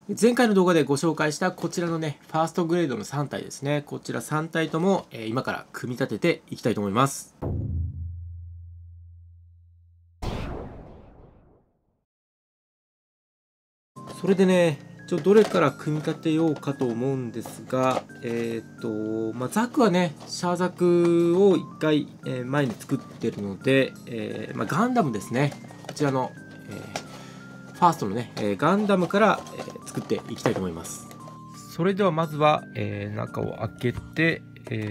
前回の動画でご紹介したこちらのね、ファーストグレードの3体ですね。こちら3体とも今から組み立てていきたいと思います。それでね、どれから組み立てようかと思うんですが、ザクはね、シャーザクを1回、前に作ってるので、ガンダムですね。こちらの、ファーストのね、ガンダムから、作っていきたいと思います。それではまずは、中を開けて、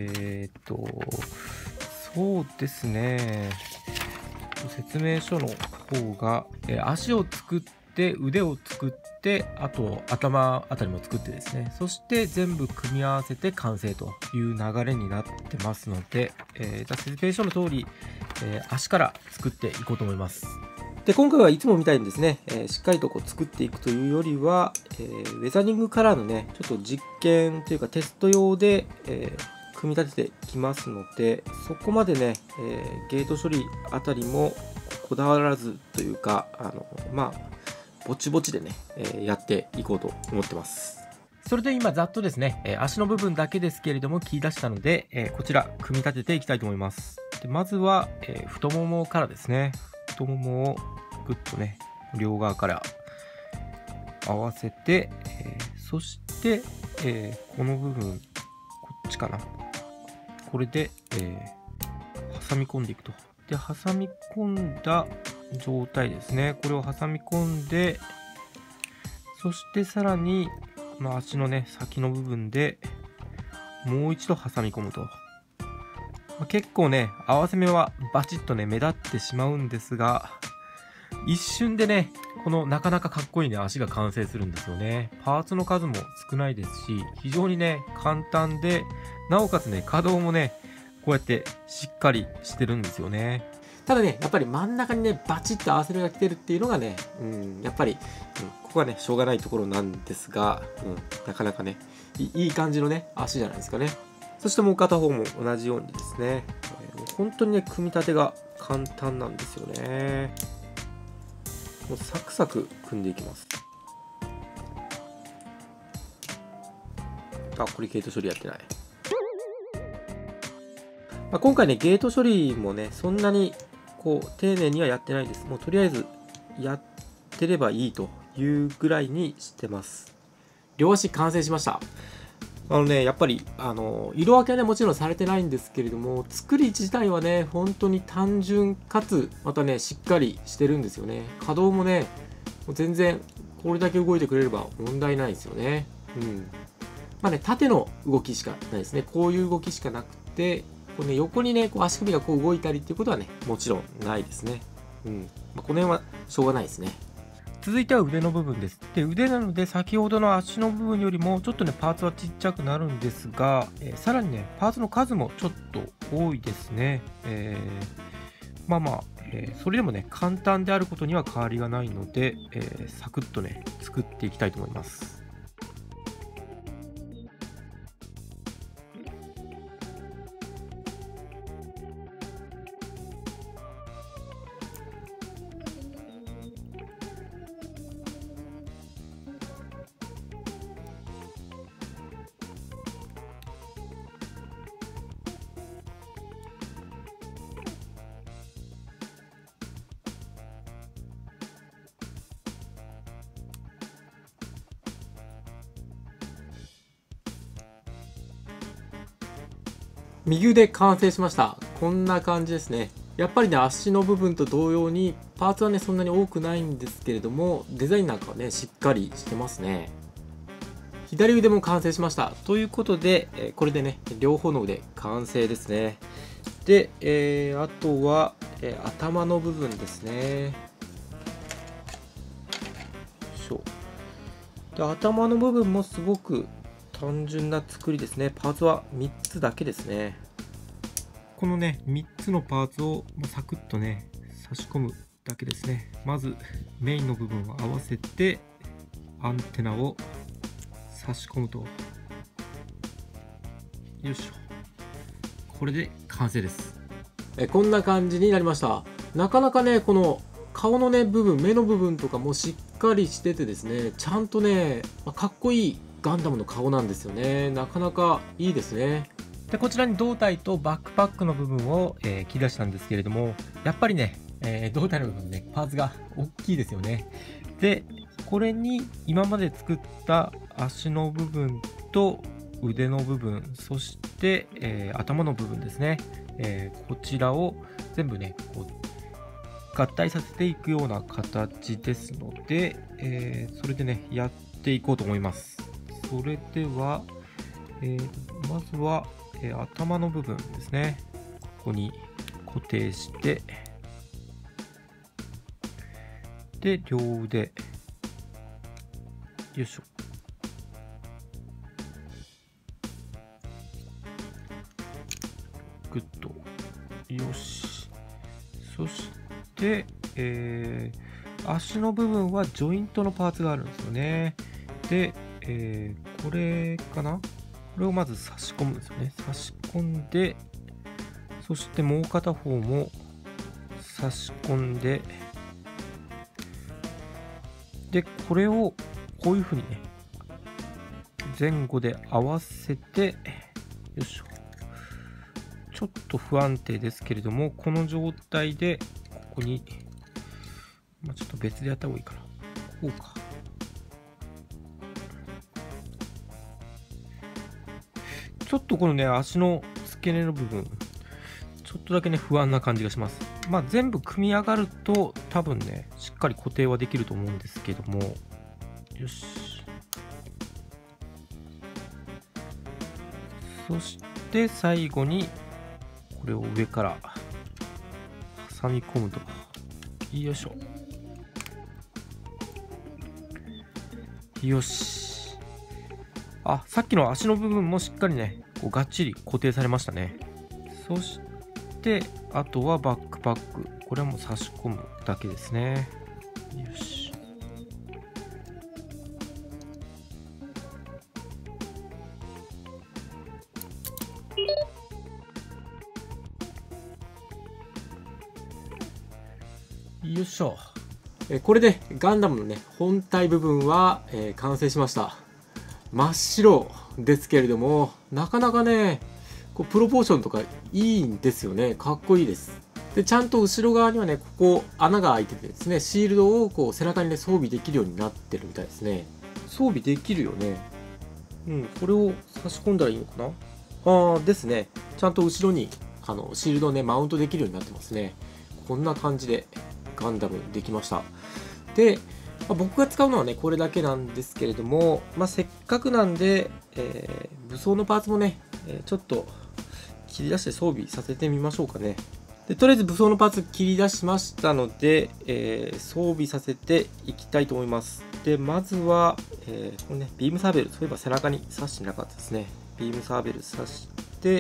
そうですね、説明書の方が、足を作って腕を作ってあと頭あたりも作ってですね、そして全部組み合わせて完成という流れになってますので、説明書の通り、足から作っていこうと思います。で今回はいつもみたいにですね、しっかりと作っていくというよりは、ウェザリングカラーのねちょっと実験というかテスト用で、組み立てていきますので、そこまでね、ゲート処理あたりもこだわらずというかぼちぼちでね、やっていこうと思ってます。それで今ざっとですね、足の部分だけですけれども切り出したので、こちら組み立てていきたいと思います。でまずは、太ももからですね。太ももをぐっとね両側から合わせて、そして、この部分こっちかな、これで、挟み込んでいくと。で挟み込んだ状態ですね、これを挟み込んで、そしてさらにこの足のね先の部分でもう一度挟み込むと。結構ね合わせ目はバチッとね目立ってしまうんですが、一瞬でねこのなかなかかっこいいね足が完成するんですよね。パーツの数も少ないですし、非常にね簡単で、なおかつね可動もねこうやってしっかりしてるんですよね。ただねやっぱり真ん中にねバチッと合わせ目が来てるっていうのがね、やっぱり、ここはねしょうがないところなんですが、なかなかねいい感じのね足じゃないですかね。そしてもう片方も同じようにですね、本当にね組み立てが簡単なんですよね。もうサクサク組んでいきます。これゲート処理やってない。今回ねゲート処理もねそんなに丁寧にはやってないです。もうとりあえずやってればいいというぐらいにしてます。両足完成しました。やっぱり色分けはねもちろんされてないんですけれども、作り自体はね本当に単純かつまたねしっかりしてるんですよね。可動もねもう全然これだけ動いてくれれば問題ないですよね。縦の動きしかないですね。こういう動きしかなくて、横にね足首が動いたりっていうことはねもちろんないですね。この辺はしょうがないですね。続いては腕の部分です。で腕なので先ほどの足の部分よりもちょっとねパーツはちっちゃくなるんですが、さらにねパーツの数もちょっと多いですね。それでもね簡単であることには変わりがないので、サクッとね作っていきたいと思います。右腕完成しました。こんな感じですね。やっぱりね足の部分と同様にパーツはねそんなに多くないんですけれども、デザインなんかはねしっかりしてますね。左腕も完成しました。ということで、これでね両方の腕完成ですね。で、あとは、頭の部分ですね。で頭の部分もすごく単純な作りですね。パーツは3つだけですね。このね3つのパーツをサクッとね差し込むだけですね。まずメインの部分を合わせてアンテナを差し込むと、よいしょ、これで完成です。こんな感じになりました。なかなかねこの顔のね部分、目の部分とかもしっかりしててですね、ちゃんとね、かっこいいガンダムの顔なんですよね。なかなかいいですね。 でこちらに胴体とバックパックの部分を、切り出したんですけれども、やっぱりね、胴体の部分ね、パーツが大きいですよね。でこれに今まで作った足の部分と腕の部分、そして、頭の部分ですね、こちらを全部ねこう合体させていくような形ですので、それでねやっていこうと思います。それでは、まずは、頭の部分ですね、ここに固定して、で両腕よいしょ、グッとよし。そして、足の部分はジョイントのパーツがあるんですよね。で、これかな、これをまず差し込むんですよね。差し込んで、そしてもう片方も差し込んで、でこれをこういうふうにね前後で合わせて、よいしょ、ちょっと不安定ですけれども、この状態でここに、ちょっと別でやった方がいいかな、こうか。ちょっとこのね足の付け根の部分ちょっとだけね不安な感じがします。全部組み上がると多分ねしっかり固定はできると思うんですけども、よし。そして最後にこれを上から挟み込むと、よいしょ、よし。さっきの足の部分もしっかりねこうがっちり固定されましたね。そしてあとはバックパック、これはもう差し込むだけですね。よし。よいしょ。 これでガンダムのね本体部分は、完成しました。真っ白ですけれども、なかなかねこうプロポーションとかいいんですよね。かっこいいです。でちゃんと後ろ側にはねここ穴が開いててですね、シールドをこう背中にね装備できるようになってるみたいですね。装備できるよね。これを差し込んだらいいのかな。ですね。ちゃんと後ろにシールドをねマウントできるようになってますね。こんな感じでガンダムできました。で、僕が使うのはねこれだけなんですけれども、せっかくなんで、武装のパーツもね、ちょっと切り出して装備させてみましょうかね。でとりあえず武装のパーツ切り出しましたので、装備させていきたいと思います。でまずは、このね、ビームサーベル、そういえば背中に刺してなかったですね。ビームサーベル刺して、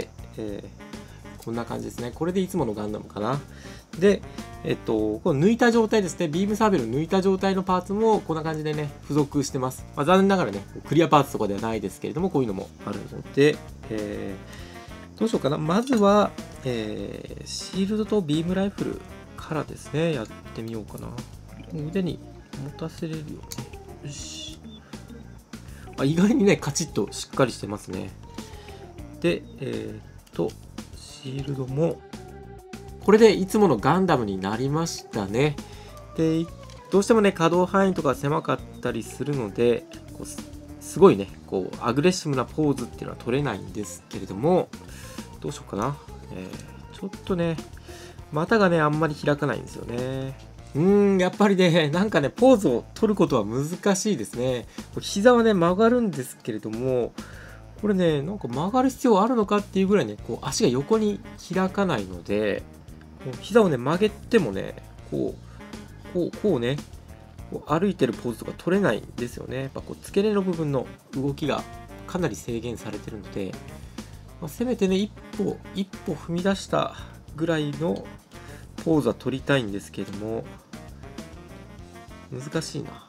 こんな感じですね。これでいつものガンダムかな。で、この抜いた状態ですね。ビームサーベル抜いた状態のパーツもこんな感じでね、付属してます。残念ながらね、クリアパーツとかではないですけれども、こういうのもあるので、どうしようかな。まずは、シールドとビームライフルからですね、やってみようかな。腕に持たせれるよね。よし。意外にね、カチッとしっかりしてますね。で、シールドも、これでいつものガンダムになりましたね。で、どうしてもね、可動範囲とか狭かったりするので、こうすごいね、こう、アグレッシブなポーズっていうのは取れないんですけれども、どうしようかな。ちょっとね、股がね、あんまり開かないんですよね。やっぱりね、なんかね、ポーズを取ることは難しいですね。膝はね、曲がるんですけれども、これね、なんか曲がる必要あるのかっていうぐらいね、こう足が横に開かないので、膝をね、曲げてもね、こうね、こう歩いてるポーズとか取れないんですよね。やっぱこう付け根の部分の動きがかなり制限されてるので、せめてね、一歩踏み出したぐらいのポーズは取りたいんですけれども、難しいな。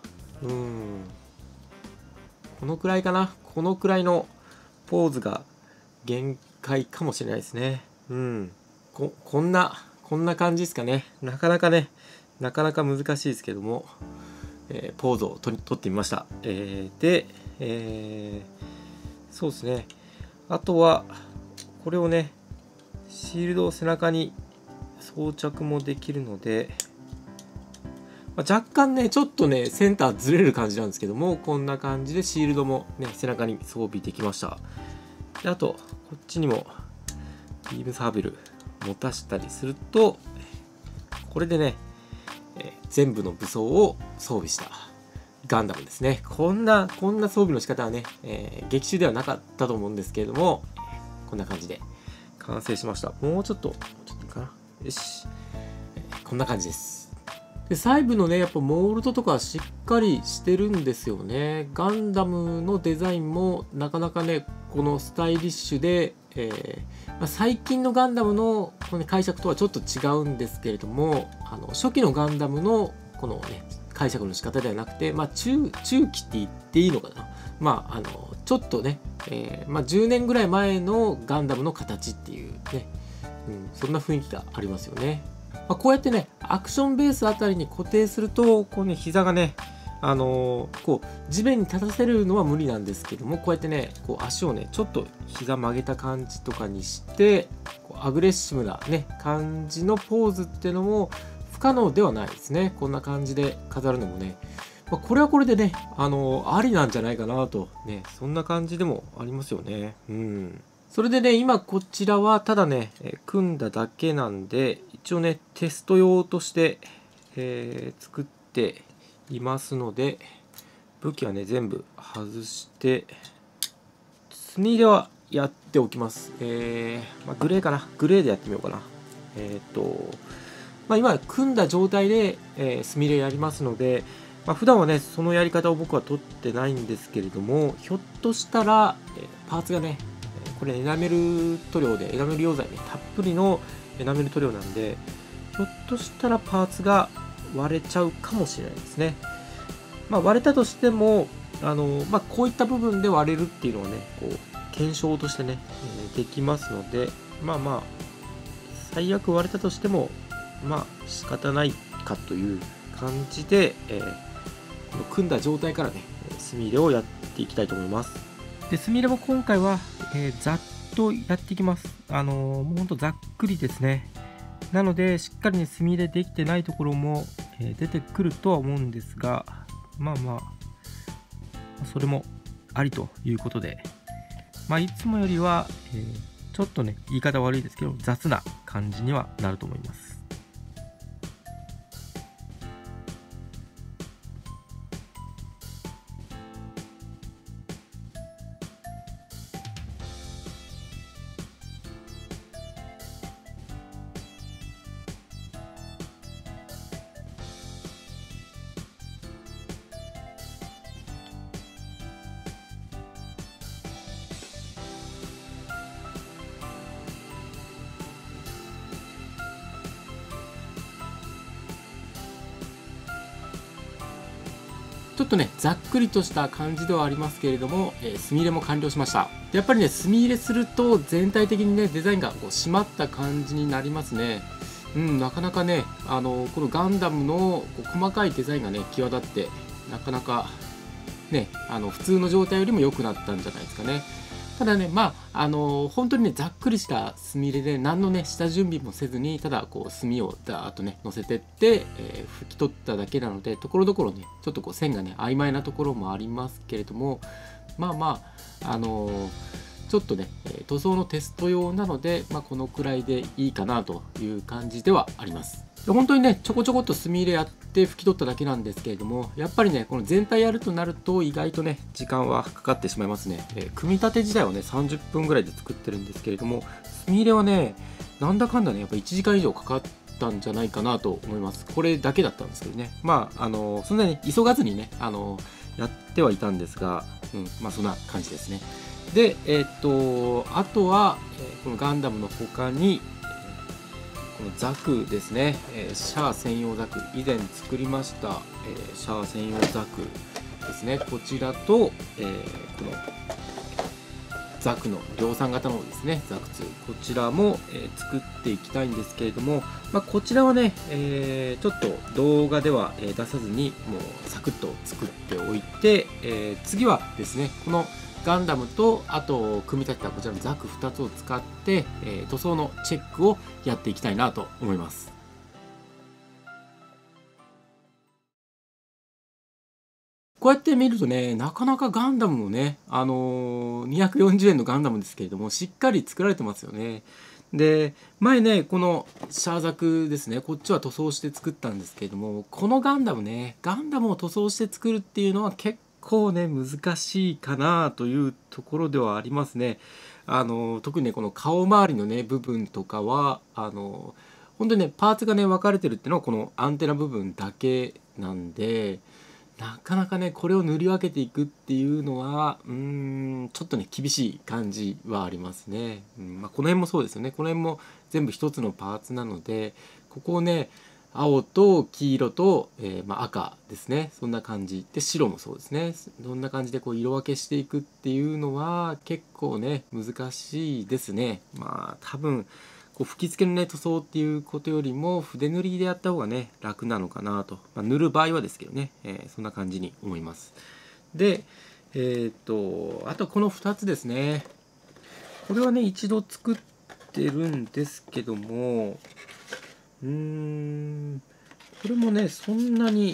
このくらいかな。このくらいのポーズが限界かもしれないですね。こんな感じですかね。なかなか難しいですけども、 ポーズを撮ってみました。で、そうですね、あとはこれをね、シールドを背中に装着もできるので、若干ねちょっとねセンターずれる感じなんですけども、こんな感じでシールドもね背中に装備できました。であとこっちにもビームサーベル持たしたりすると、これでね、全部の武装を装備したガンダムですね。こんな装備の仕方はね、劇中ではなかったと思うんですけれども、こんな感じで完成しました。もうちょっといいかな。よし、こんな感じです。で細部のねやっぱモールドとかしっかりしてるんですよね。ガンダムのデザインもなかなかねこのスタイリッシュで、最近のガンダムのこの解釈とはちょっと違うんですけれども、初期のガンダムのこのね解釈の仕方ではなくて、中期って言っていいのかな、ちょっとね、10年ぐらい前のガンダムの形っていうね、そんな雰囲気がありますよね。こうやってねアクションベースあたりに固定するとこうね膝がねこう地面に立たせるのは無理なんですけども、こうやってねこう足をねちょっと膝曲げた感じとかにしてこうアグレッシブなね感じのポーズっていうのも不可能ではないですね。こんな感じで飾るのもね、これはこれでねありなんじゃないかなとね、そんな感じでもありますよね。それでね今こちらはただね組んだだけなんで、一応ねテスト用として、作っていますので、武器はね全部外して墨入れはやっておきます。グレーかな、グレーでやってみようかな。今組んだ状態で、墨入れやりますので、普段はねそのやり方を僕は取ってないんですけれども、ひょっとしたら、パーツがねこれエナメル塗料でエナメル溶剤ねたっぷりのエナメル塗料なんで、ひょっとしたらパーツが割れちゃうかもしれないですね。割れたとしてもこういった部分で割れるっていうのはねこう検証としてね、できますので、最悪割れたとしても仕方ないかという感じで、この組んだ状態からね墨入れをやっていきたいと思います。で墨入れも今回は、ざっとやっていきます。もうほんとざっくりですね。なのでしっかりね墨入れできてないところも、出てくるとは思うんですが、それもありということで、いつもよりは、ちょっとね言い方悪いですけど雑な感じにはなると思います。ちょっとねざっくりとした感じではありますけれども、墨入れも完了しました。やっぱりね墨入れすると全体的にねデザインがこう締まった感じになりますね。なかなかねこのガンダムのこう細かいデザインがね際立って、なかなかね普通の状態よりも良くなったんじゃないですかね。ただね本当にねざっくりした墨入れで何のね下準備もせずに、ただこう墨をダーッとねのせてって、拭き取っただけなので、ところどころねちょっとこう線がね曖昧なところもありますけれども、ちょっとね塗装のテスト用なので、このくらいでいいかなという感じではあります。本当にねちょこちょこっと墨入れやって拭き取っただけなんですけれども、やっぱりねこの全体やるとなると意外とね時間はかかってしまいますね。組み立て自体はね30分ぐらいで作ってるんですけれども、墨入れはねなんだかんだねやっぱ1時間以上かかったんじゃないかなと思います。これだけだったんですけどね、そんなに急がずにねやってはいたんですが、そんな感じですね。であとは、このガンダムの他にこのザクですね、シャア専用ザク、以前作りました、シャア専用ザクですね。こちらと、このザクの量産型の方ですね、ザク2、こちらも、作っていきたいんですけれども、こちらはね、ちょっと動画では出さずにもうサクッと作っておいて、次はですね、このガンダムとあと組み立てたこちらのザク2つを使って、塗装のチェックをやっていきたいなと思います。こうやって見るとね、なかなかガンダムもね、240円のガンダムですけれども、しっかり作られてますよね。で、前ね、このシャーザクですね、こっちは塗装して作ったんですけれども、このガンダムね、ガンダムを塗装して作るっていうのは結構ね、難しいかなというところではありますね。特にね、この顔周りのね、部分とかは、本当にね、パーツがね、分かれてるっていうのは、このアンテナ部分だけなんで、なかなかねこれを塗り分けていくっていうのはちょっとね厳しい感じはありますね。この辺もそうですよね。この辺も全部一つのパーツなので、ここをね青と黄色と、赤ですね、そんな感じで、白もそうですね、そんな感じでこう色分けしていくっていうのは結構ね難しいですね。多分こう吹き付けのね塗装っていうことよりも筆塗りでやった方がね楽なのかなと、塗る場合はですけどね、そんな感じに思います。であとこの2つですね、これはね一度作ってるんですけども、これもねそんなに、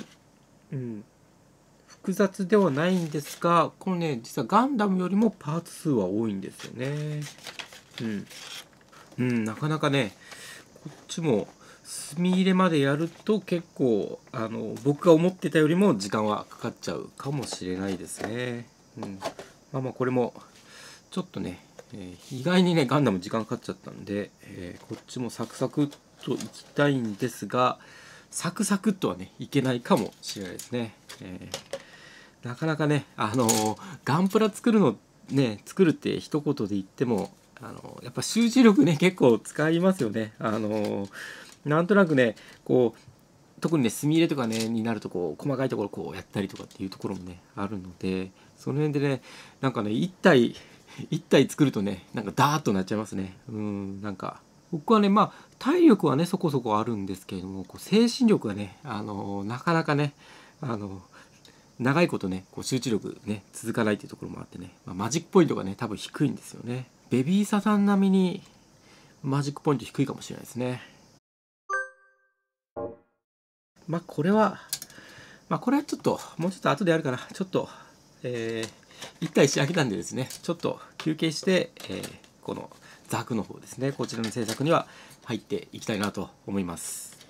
複雑ではないんですが、このね実はガンダムよりもパーツ数は多いんですよね。なかなかねこっちも墨入れまでやると結構僕が思ってたよりも時間はかかっちゃうかもしれないですね。これもちょっとね、意外にねガンダム時間かかっちゃったんで、こっちもサクサクっといきたいんですが、サクサクっとはねいけないかもしれないですね。なかなかねガンプラ作るって一言で言ってもやっぱ集中力ね結構使いますよね。なんとなくねこう特にね墨入れとかねになるとこう細かいところこうやったりとかっていうところもねあるので、その辺でねなんかね一体作るとねなんかダーッとなっちゃいますね。なんか僕はね体力はねそこそこあるんですけれども、こう精神力がねなかなかね長いことねこう集中力ね続かないっていうところもあってね、マジックポイントがね多分低いんですよね。ベビーサさん並みにマジックポイント低いかもしれないですね。これはちょっともうちょっと後でやるかな。ちょっと一体仕上げたんでですね、ちょっと休憩して、このザクの方ですね、こちらの制作には入っていきたいなと思います。